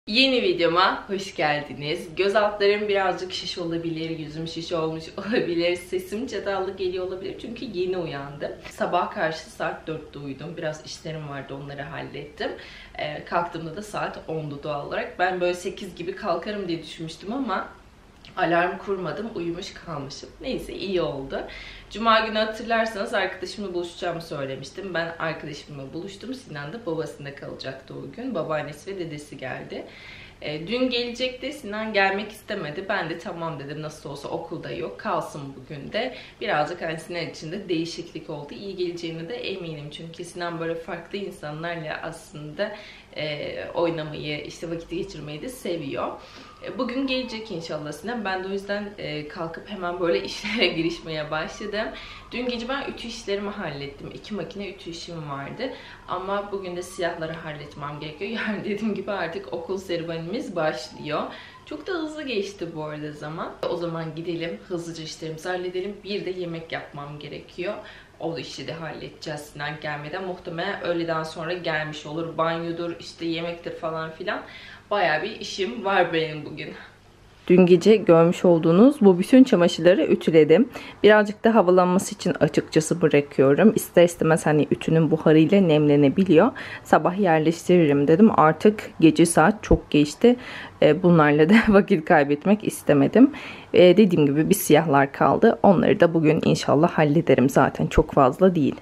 Yeni videoma hoş geldiniz. Göz altlarım birazcık şiş olabilir, yüzüm şiş olmuş olabilir, sesim çatallı geliyor olabilir çünkü yeni uyandım. Sabah karşı saat 4'te uyudum. Biraz işlerim vardı, onları hallettim. Kalktığımda da saat 10'du doğal olarak. Ben böyle 8 gibi kalkarım diye düşünmüştüm ama alarm kurmadım, uyumuş kalmışım. Neyse iyi oldu. Cuma günü hatırlarsanız arkadaşımla buluşacağımı söylemiştim. Ben arkadaşımla buluştum. Sinan da babasında kalacaktı o gün. Babaannesi ve dedesi geldi. Dün gelecekti. Sinan gelmek istemedi. Ben de tamam dedim. Nasıl olsa okulda yok. Kalsın bugün de. Birazcık hani Sinan için de değişiklik oldu. İyi geleceğine de eminim. Çünkü Sinan böyle farklı insanlarla aslında oynamayı, işte vakit geçirmeyi de seviyor. Bugün gelecek inşallah Sinan. Ben de o yüzden kalkıp hemen böyle işlere girişmeye başladım. Dün gece ben ütü işlerimi hallettim. 2 makine ütü işim vardı. Ama bugün de siyahları halletmem gerekiyor. Yani dediğim gibi artık okul serüvenimiz başlıyor. Çok da hızlı geçti bu arada zaman. O zaman gidelim, hızlıca işlerimizi halledelim. Bir de yemek yapmam gerekiyor. O işi de halledeceğiz Sinan gelmeden. Muhtemelen öğleden sonra gelmiş olur. Banyodur, işte yemektir falan filan. Bayağı bir işim var benim bugün. Dün gece görmüş olduğunuz bu bütün çamaşırları ütüledim. Birazcık da havalanması için açıkçası bırakıyorum. İster istemez hani ütünün buharıyla nemlenebiliyor. Sabah yerleştiririm dedim. Artık gece saat çok geçti. Bunlarla da vakit kaybetmek istemedim. Dediğim gibi bir siyahlar kaldı. Onları da bugün inşallah hallederim. Zaten çok fazla değil.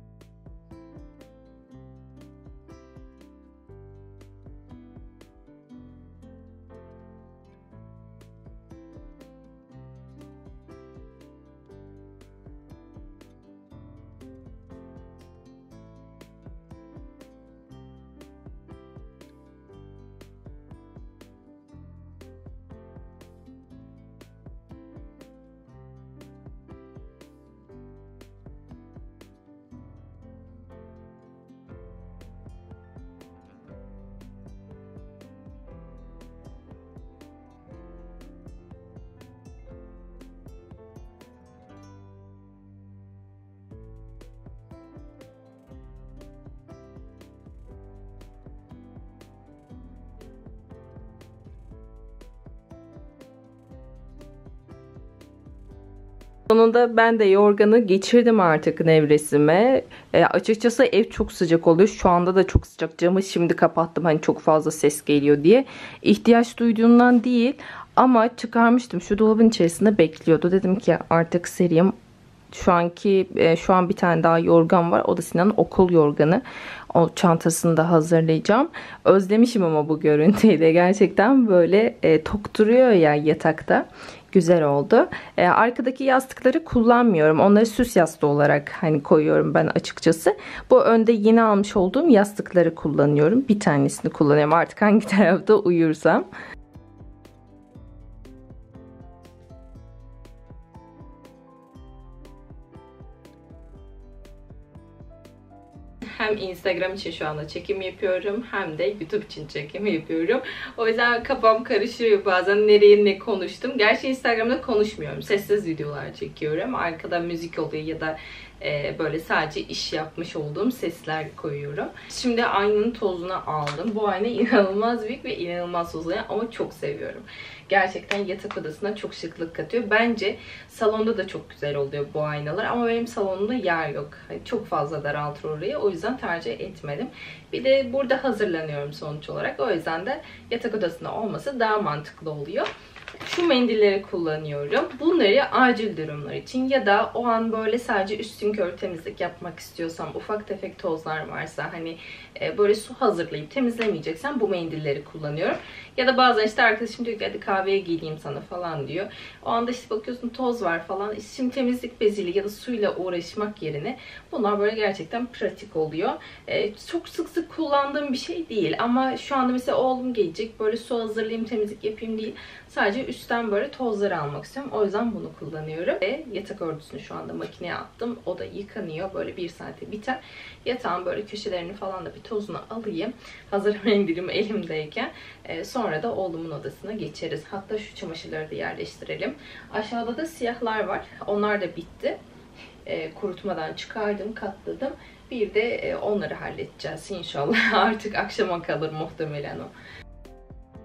Sonunda ben de yorganı geçirdim artık nevresime. Açıkçası ev çok sıcak oluyor. Şu anda da çok sıcak. Camı şimdi kapattım hani çok fazla ses geliyor diye. İhtiyaç duyduğumdan değil ama çıkarmıştım. Şu dolabın içerisinde bekliyordu. Dedim ki artık sereyim. Şu an bir tane daha yorgan var. O da Sinan'ın okul yorganı. O çantasını da hazırlayacağım. Özlemişim ama bu görüntüyü de. Gerçekten böyle tok duruyor ya yatakta. Güzel oldu. Arkadaki yastıkları kullanmıyorum. Onları süs yastığı olarak hani koyuyorum ben açıkçası. Bu önde yeni almış olduğum yastıkları kullanıyorum. Bir tanesini kullanıyorum artık hangi tarafta uyursam. Hem Instagram için şu anda çekim yapıyorum hem de YouTube için çekim yapıyorum. O yüzden kafam karışıyor bazen nereye ne konuştum. Gerçi Instagram'da konuşmuyorum. Sessiz videolar çekiyorum. Arkada müzik oluyor ya da böyle sadece iş yapmış olduğum sesler koyuyorum. Şimdi aynanın tozunu aldım. Bu ayna inanılmaz büyük ve inanılmaz tozlu ama çok seviyorum. Gerçekten yatak odasına çok şıklık katıyor. Bence salonda da çok güzel oluyor bu aynalar ama benim salonumda yer yok. Hani çok fazla daraltır orayı. O yüzden tercih etmedim. Bir de burada hazırlanıyorum sonuç olarak. O yüzden de yatak odasında olması daha mantıklı oluyor. Şu mendilleri kullanıyorum. Bunları acil durumlar için ya da o an böyle sadece üstünkörü temizlik yapmak istiyorsam, ufak tefek tozlar varsa hani böyle su hazırlayıp temizlemeyeceksem bu mendilleri kullanıyorum. Ya da bazen işte arkadaşım diyor ki hadi kahveye geleyim sana falan diyor. O anda işte bakıyorsun toz var falan. Şimdi temizlik beziyle ya da suyla uğraşmak yerine bunlar böyle gerçekten pratik oluyor. Çok sık sık kullandığım bir şey değil ama şu anda mesela oğlum gelecek böyle su hazırlayayım temizlik yapayım değil. Sadece üstten böyle tozları almak istiyorum. O yüzden bunu kullanıyorum. Ve yatak örtüsünü şu anda makineye attım. O da yıkanıyor. Böyle 1 saate biter. Yatağın böyle köşelerini falan da bir tozunu alayım. Hazır mendilim elimdeyken. Sonra da oğlumun odasına geçeriz. Hatta şu çamaşırları da yerleştirelim. Aşağıda da siyahlar var. Onlar da bitti. Kurutmadan çıkardım, katladım. Bir de onları halledeceğiz inşallah. Artık akşama kalır muhtemelen o.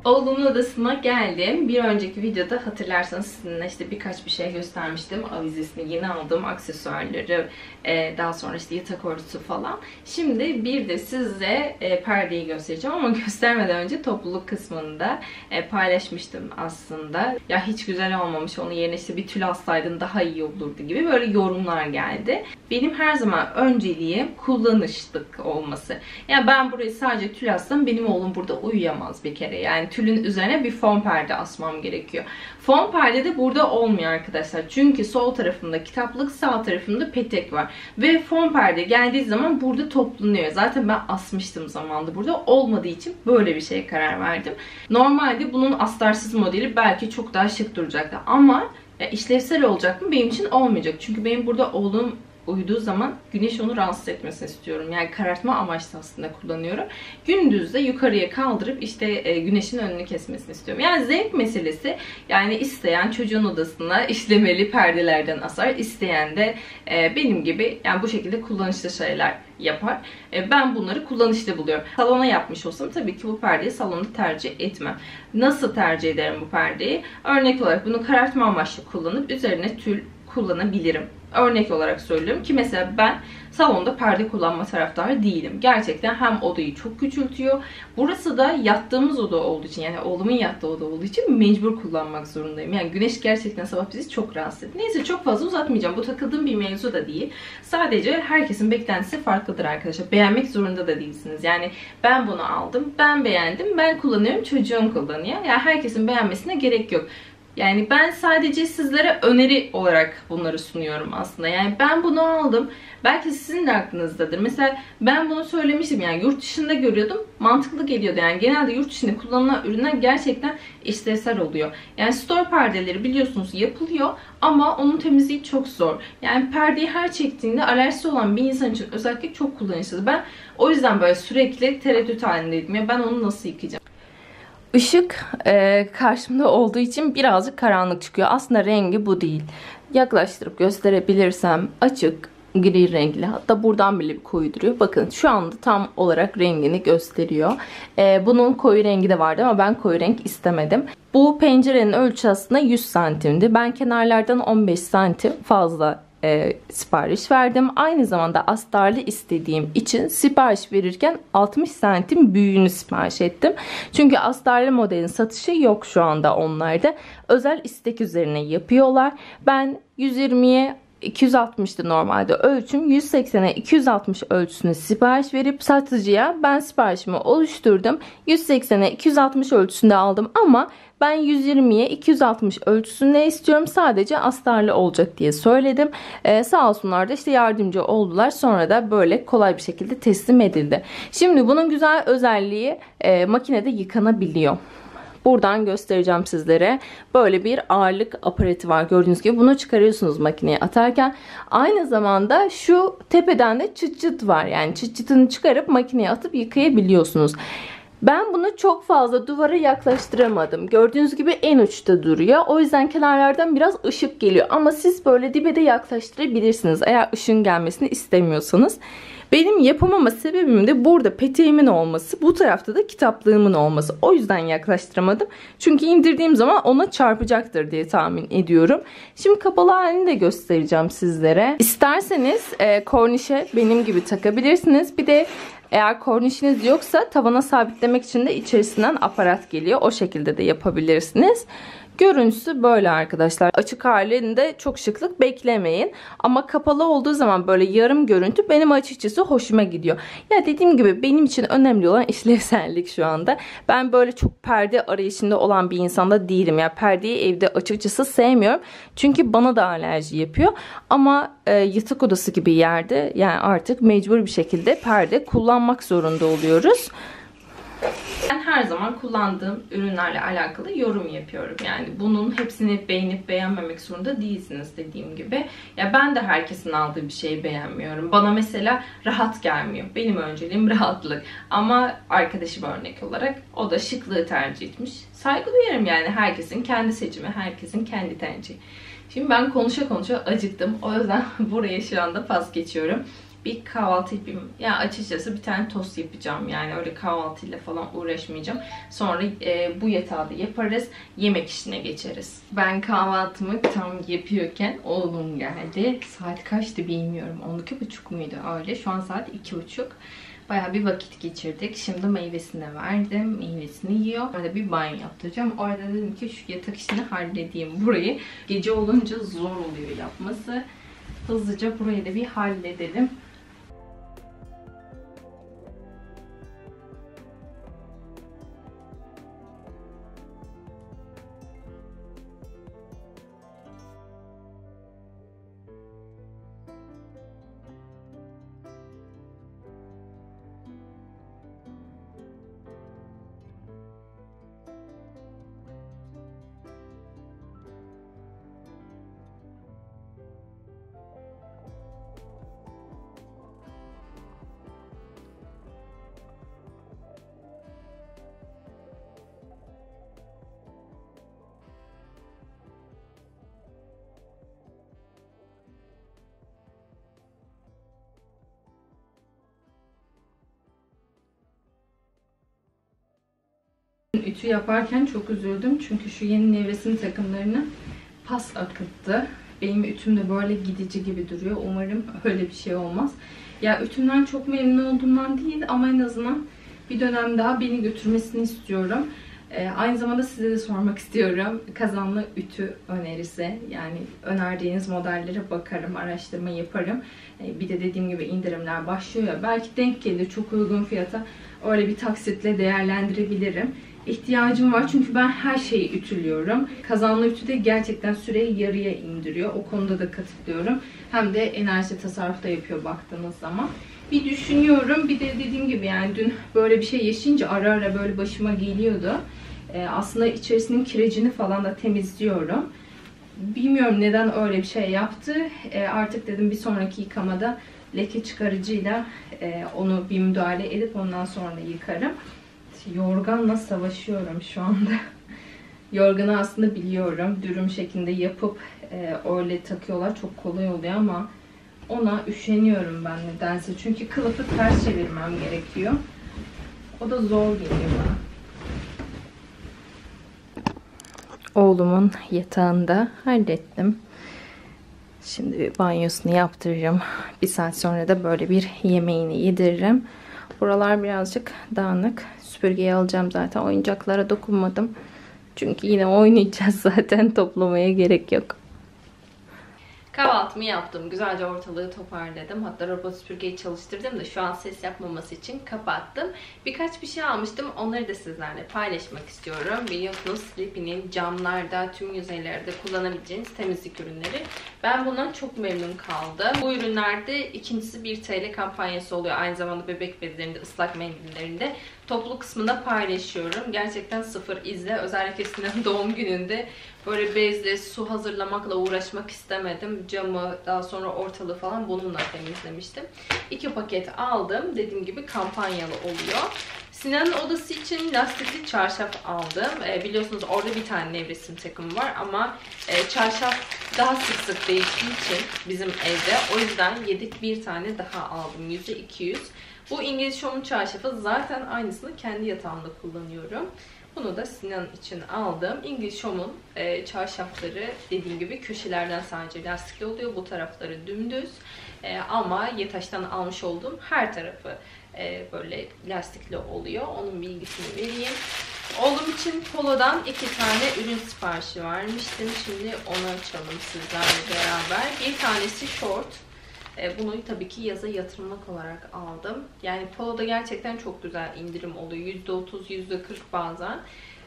Oğlumun odasına geldim. Bir önceki videoda hatırlarsanız sizinle işte birkaç bir şey göstermiştim. Avizesini yeni aldım, aksesuarları, daha sonra işte yatak örtüsü falan. Şimdi bir de size perdeyi göstereceğim ama göstermeden önce topluluk kısmında paylaşmıştım aslında. Ya hiç güzel olmamış, onun yerine işte bir tül alsaydın daha iyi olurdu gibi böyle yorumlar geldi. Benim her zaman önceliğim kullanışlık olması. Yani ben burayı sadece tül assam benim oğlum burada uyuyamaz bir kere. Yani tülün üzerine bir fon perde asmam gerekiyor. Fon perde de burada olmuyor arkadaşlar. Çünkü sol tarafımda kitaplık, sağ tarafımda petek var. Ve fon perde geldiği zaman burada toplanıyor. Zaten ben asmıştım zamanında burada. Olmadığı için böyle bir şeye karar verdim. Normalde bunun astarsız modeli belki çok daha şık duracaktı. Ama işlevsel olacak mı? Benim için olmayacak. Çünkü benim burada oğlum uyuduğu zaman güneş onu rahatsız etmesini istiyorum. Yani karartma amaçlı aslında kullanıyorum. Gündüz de yukarıya kaldırıp işte güneşin önünü kesmesini istiyorum. Yani zevk meselesi. Yani isteyen çocuğun odasına işlemeli perdelerden asar. İsteyen de benim gibi yani bu şekilde kullanışlı şeyler yapar. Ben bunları kullanışlı buluyorum. Salona yapmış olsam tabii ki bu perdeyi salonda tercih etmem. Nasıl tercih ederim bu perdeyi? Örnek olarak bunu karartma amaçlı kullanıp üzerine tül kullanabilirim. Örnek olarak söylüyorum ki mesela ben salonda perde kullanma taraftarı değilim. Gerçekten hem odayı çok küçültüyor. Burası da yattığımız oda olduğu için, yani oğlumun yattığı oda olduğu için mecbur kullanmak zorundayım. Yani güneş gerçekten sabah bizi çok rahatsız ediyor. Neyse çok fazla uzatmayacağım. Bu takıldığım bir mevzu da değil. Sadece herkesin beklentisi farklıdır arkadaşlar. Beğenmek zorunda da değilsiniz. Yani ben bunu aldım, ben beğendim, ben kullanıyorum, çocuğum kullanıyor. Yani herkesin beğenmesine gerek yok. Yani ben sadece sizlere öneri olarak bunları sunuyorum aslında. Yani ben bunu aldım. Belki sizin de aklınızdadır. Mesela ben bunu söylemiştim. Yani yurt dışında görüyordum. Mantıklı geliyordu. Yani genelde yurt dışında kullanılan ürünler gerçekten işlevsel oluyor. Yani store perdeleri biliyorsunuz yapılıyor. Ama onun temizliği çok zor. Yani perdeyi her çektiğinde alerjisi olan bir insan için özellikle çok kullanışlı. Ben o yüzden böyle sürekli tereddüt halindeydim. Ya ben onu nasıl yıkayacağım? Işık karşımda olduğu için birazcık karanlık çıkıyor. Aslında rengi bu değil. Yaklaştırıp gösterebilirsem açık gri renkli. Hatta buradan bile bir koyu duruyor. Bakın şu anda tam olarak rengini gösteriyor. Bunun koyu rengi de vardı ama ben koyu renk istemedim. Bu pencerenin ölçüsü aslında 100 santimdi. Ben kenarlardan 15 santim fazla sipariş verdim. Aynı zamanda astarlı istediğim için sipariş verirken 60 santim büyüğünü sipariş ettim. Çünkü astarlı modelin satışı yok şu anda onlarda. Özel istek üzerine yapıyorlar. Ben 120'ye 260'tı normalde ölçüm. 180'e 260 ölçüsünü sipariş verip satıcıya ben siparişimi oluşturdum. 180'e 260 ölçüsünde aldım ama ben 120'ye 260 ölçüsünde istiyorum. Sadece astarlı olacak diye söyledim. Sağ olsunlar da işte yardımcı oldular. Sonra da böyle kolay bir şekilde teslim edildi. Şimdi bunun güzel özelliği makinede yıkanabiliyor. Buradan göstereceğim sizlere. Böyle bir ağırlık aparatı var. Gördüğünüz gibi bunu çıkarıyorsunuz makineye atarken. Aynı zamanda şu tepeden de çıt çıt var. Yani çıt çıtını çıkarıp makineye atıp yıkayabiliyorsunuz. Ben bunu çok fazla duvara yaklaştıramadım. Gördüğünüz gibi en uçta duruyor. O yüzden kenarlardan biraz ışık geliyor. Ama siz böyle dibe de yaklaştırabilirsiniz. Eğer ışığın gelmesini istemiyorsanız. Benim yapamama sebebim de burada peteğimin olması. Bu tarafta da kitaplığımın olması. O yüzden yaklaştıramadım. Çünkü indirdiğim zaman ona çarpacaktır diye tahmin ediyorum. Şimdi kapalı halini de göstereceğim sizlere. İsterseniz kornişe benim gibi takabilirsiniz. Bir de eğer kornişiniz yoksa tavana sabitlemek için de içerisinden aparat geliyor. O şekilde de yapabilirsiniz. Görüntüsü böyle arkadaşlar. Açık halinde çok şıklık beklemeyin. Ama kapalı olduğu zaman böyle yarım görüntü benim açıkçası hoşuma gidiyor. Ya dediğim gibi benim için önemli olan işlevsellik şu anda. Ben böyle çok perde arayışında olan bir insanda değilim. Ya perdeyi evde açıkçası sevmiyorum. Çünkü bana da alerji yapıyor. Ama yatak odası gibi yerde yani artık mecbur bir şekilde perde kullanmak zorunda oluyoruz. Ben her zaman kullandığım ürünlerle alakalı yorum yapıyorum. Yani bunun hepsini beğenip beğenmemek zorunda değilsiniz dediğim gibi. Ya ben de herkesin aldığı bir şeyi beğenmiyorum. Bana mesela rahat gelmiyor. Benim önceliğim rahatlık. Ama arkadaşım örnek olarak o da şıklığı tercih etmiş. Saygı duyarım yani, herkesin kendi seçimi, herkesin kendi tercihi. Şimdi ben konuşa konuşa acıktım. O yüzden buraya şu anda pas geçiyorum. bir kahvaltı yapayım. Ya açıkçası bir tane tost yapacağım. Yani öyle kahvaltıyla falan uğraşmayacağım. Sonra bu yatağı da yaparız. Yemek işine geçeriz. Ben kahvaltımı tam yapıyorken oğlum geldi. Saat kaçtı bilmiyorum. 12.30 muydu öyle. Şu an saat 2.30. Bayağı bir vakit geçirdik. Şimdi meyvesini verdim. Meyvesini yiyor. Orada bir banyo yaptıracağım. Orada dedim ki şu yatak işini halledeyim burayı. Gece olunca zor oluyor yapması. Hızlıca burayı da bir halledelim. Ütü yaparken çok üzüldüm çünkü şu yeni nevresim takımlarını pas akıttı. Benim ütüm de böyle gidici gibi duruyor. Umarım öyle bir şey olmaz. Ya ütümden çok memnun olduğumdan değil ama en azından bir dönem daha beni götürmesini istiyorum. Aynı zamanda size de sormak istiyorum. Kazanlı ütü önerisi. Yani önerdiğiniz modellere bakarım, araştırma yaparım. Bir de dediğim gibi indirimler başlıyor ya. Belki denk gelir çok uygun fiyata. Öyle bir taksitle değerlendirebilirim. İhtiyacım var çünkü ben her şeyi ütülüyorum. Kazanlı ütü de gerçekten süreyi yarıya indiriyor. O konuda da katılıyorum. Hem de enerji tasarrufu da yapıyor baktığınız zaman. Bir düşünüyorum. Bir de dediğim gibi yani dün böyle bir şey yaşayınca ara ara böyle başıma geliyordu. Aslında içerisinin kirecini falan da temizliyorum. Bilmiyorum neden öyle bir şey yaptı. Artık dedim bir sonraki yıkamada leke çıkarıcıyla onu bir müdahale edip ondan sonra yıkarım. Yorganla savaşıyorum şu anda. Yorganı aslında biliyorum. Dürüm şeklinde yapıp öyle takıyorlar. Çok kolay oluyor ama ona üşeniyorum ben nedense. Çünkü kılıfı ters çevirmem gerekiyor. O da zor geliyor bana. Oğlumun yatağını da hallettim. Şimdi bir banyosunu yaptıracağım. Bir saat sonra da böyle bir yemeğini yediririm. Buralar birazcık dağınık. Süpürgeyi alacağım zaten. Oyuncaklara dokunmadım. Çünkü yine oynayacağız zaten. Toplamaya gerek yok. Kahvaltımı yaptım. Güzelce ortalığı toparladım. Hatta robot süpürgeyi çalıştırdım da şu an ses yapmaması için kapattım. Birkaç bir şey almıştım. Onları da sizlerle paylaşmak istiyorum. Biliyorsunuz Sleepy'nin camlarda, tüm yüzeylerde kullanabileceğiniz temizlik ürünleri. Ben bundan çok memnun kaldım. Bu ürünlerde ikincisi 1 TL kampanyası oluyor. Aynı zamanda bebek bezlerinde, ıslak mendillerinde. Toplu kısmında paylaşıyorum. Gerçekten sıfır izle. Özellikle Sinan'ın doğum gününde böyle bezle su hazırlamakla uğraşmak istemedim. Camı, daha sonra ortalığı falan bununla temizlemiştim. 2 paket aldım. Dediğim gibi kampanyalı oluyor. Sinan'ın odası için lastikli çarşaf aldım. Biliyorsunuz orada bir tane nevresim takımı var ama çarşaf daha sık sık değiştiği için bizim evde. O yüzden yedik bir tane daha aldım. %200. Bu İngiliz Home'un çarşafı zaten aynısını kendi yatağımda kullanıyorum. Bunu da Sinan için aldım. İngiliz Home'un çarşafları dediğim gibi köşelerden sadece lastikli oluyor. Bu tarafları dümdüz. Ama Yetaş'tan almış olduğum her tarafı böyle lastikli oluyor. Onun bilgisini vereyim. Oğlum için Polo'dan 2 tane ürün siparişi vermiştim. Şimdi onu açalım sizlerle beraber. Bir tanesi short. Bunu tabii ki yaza yatırımlık olarak aldım. Yani Polo'da gerçekten çok güzel indirim oluyor. %30, %40 bazen.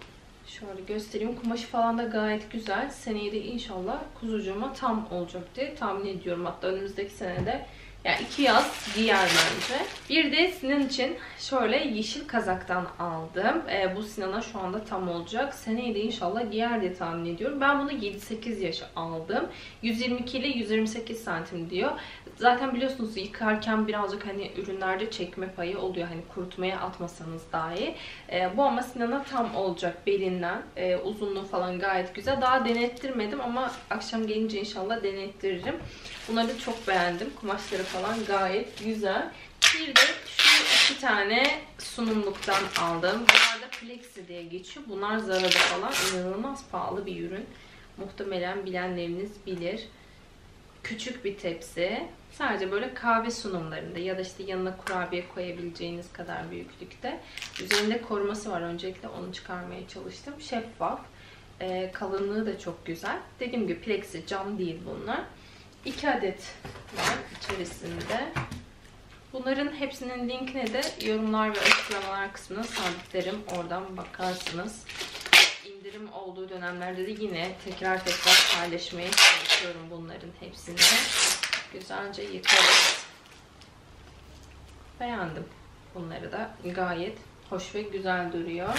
Şöyle göstereyim. Kumaşı falan da gayet güzel. Seneye de inşallah kuzucuğuma tam olacak diye tahmin ediyorum. Hatta önümüzdeki senede yani 2 yaz giyer bence. Bir de Sinan için şöyle yeşil kazaktan aldım. Bu Sinan'a şu anda tam olacak. Seneye de inşallah giyer diye tahmin ediyorum. Ben bunu 7-8 yaş aldım. 122 ile 128 santim diyor. Zaten biliyorsunuz yıkarken birazcık hani ürünlerde çekme payı oluyor. Hani kurutmaya atmasanız dahi. Bu ama Sinan'a tam olacak belinden. Uzunluğu falan gayet güzel. Daha denettirmedim ama akşam gelince inşallah denettiririm. Bunları da çok beğendim. Kumaşları falan gayet güzel. Bir de şu 2 tane sunumluktan aldım. Bunlar da Plexi diye geçiyor. Bunlar Zara'da falan inanılmaz pahalı bir ürün. Muhtemelen bilenleriniz bilir. Küçük bir tepsi. Sadece böyle kahve sunumlarında ya da işte yanına kurabiye koyabileceğiniz kadar büyüklükte. Üzerinde koruması var. Öncelikle onu çıkarmaya çalıştım. Şeffaf. Kalınlığı da çok güzel. Dediğim gibi Plexi, cam değil bunlar. 2 adet var içerisinde. Bunların hepsinin linkine de yorumlar ve açıklamalar kısmına sabitlerim. Oradan bakarsınız. İndirim olduğu dönemlerde de yine tekrar paylaşmaya çalışıyorum bunların hepsini. Güzelce yıkarız. Beğendim. Bunları da gayet hoş ve güzel duruyor.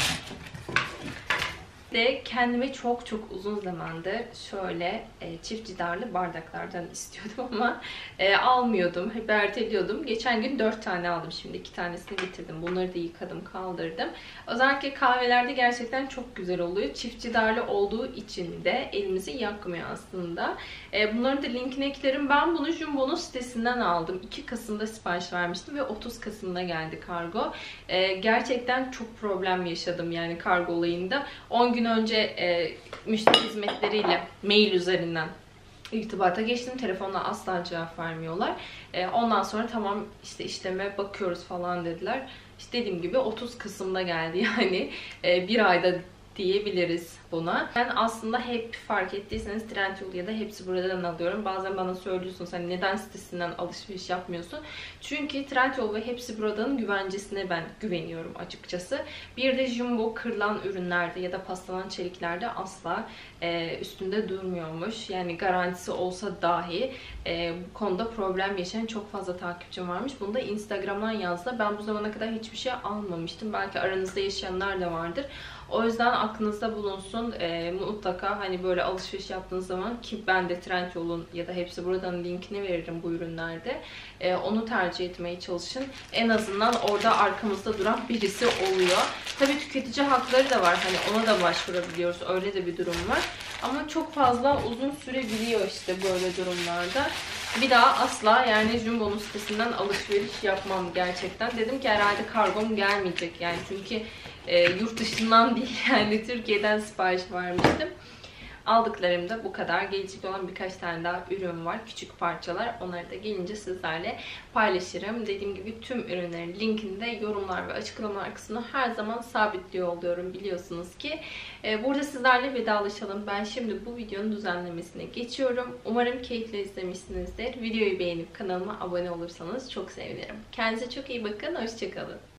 De kendime çok uzun zamandır şöyle çift cidarlı bardaklardan istiyordum ama almıyordum. Hep erteliyordum. Geçen gün 4 tane aldım. Şimdi 2 tanesini bitirdim. Bunları da yıkadım, kaldırdım. Özellikle kahvelerde gerçekten çok güzel oluyor. Çift cidarlı olduğu için de elimizi yakmıyor aslında. Bunların da linkini eklerim. Ben bunu Jumbo'nun sitesinden aldım. 2 Kasım'da sipariş vermiştim ve 30 Kasım'da geldi kargo. Gerçekten çok problem yaşadım yani kargo olayında. 10 gün önce müşteri hizmetleriyle mail üzerinden irtibata geçtim. Telefonla asla cevap vermiyorlar. Ondan sonra tamam işte işleme bakıyoruz falan dediler. İşte dediğim gibi 30 Kasım'da geldi yani bir ayda diyebiliriz buna. Ben aslında hep fark ettiyseniz Trendyol ya da hepsi buradan alıyorum. Bazen bana söylüyorsunuz hani neden sitesinden alışveriş yapmıyorsun? Çünkü Trendyol ve hepsi buradanın güvencesine ben güveniyorum açıkçası. Bir de Jumbo kırılan ürünlerde ya da paslanan çeliklerde asla üstünde durmuyormuş. Yani garantisi olsa dahi bu konuda problem yaşayan çok fazla takipçim varmış. Bunu da Instagram'dan yazdı. Ben bu zamana kadar hiçbir şey almamıştım. Belki aranızda yaşayanlar da vardır. O yüzden aklınızda bulunsun. Mutlaka hani böyle alışveriş yaptığınız zaman, ki ben de Trendyol'un ya da hepsi buradan linkini veririm bu ürünlerde. Onu tercih etmeye çalışın. En azından orada arkamızda duran birisi oluyor. Tabii tüketici hakları da var. Hani ona da başvurabiliyoruz. Öyle de bir durum var. Ama çok fazla uzun sürebiliyor işte böyle durumlarda. Bir daha asla yani Jumbo'nun sitesinden alışveriş yapmam gerçekten. Dedim ki herhalde kargom gelmeyecek yani çünkü yurt dışından değil yani Türkiye'den sipariş vermiştim. Aldıklarımda bu kadar. Gelecek olan birkaç tane daha ürün var. Küçük parçalar. Onları da gelince sizlerle paylaşırım. Dediğim gibi tüm ürünlerin linkini de yorumlar ve açıklamalar kısmına her zaman sabitliyor oluyorum biliyorsunuz ki. Burada sizlerle vedalaşalım. Ben şimdi bu videonun düzenlemesine geçiyorum. Umarım keyifle izlemişsinizdir. Videoyu beğenip kanalıma abone olursanız çok sevinirim. Kendinize çok iyi bakın. Hoşçakalın.